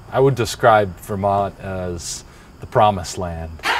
I would describe Vermont as the promised land.